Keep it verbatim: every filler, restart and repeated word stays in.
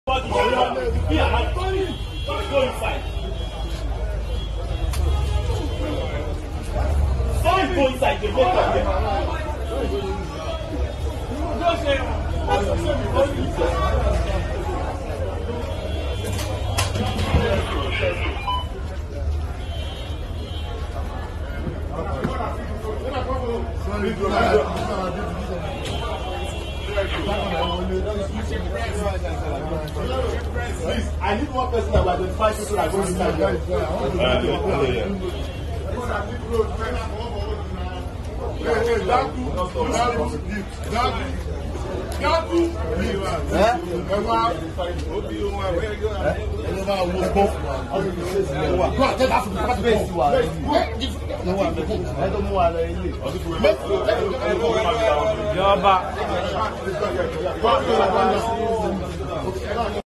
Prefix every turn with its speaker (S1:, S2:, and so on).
S1: Go inside. Sorry, go inside. They make up there.
S2: Please, I need one person that will identify people that go inside there.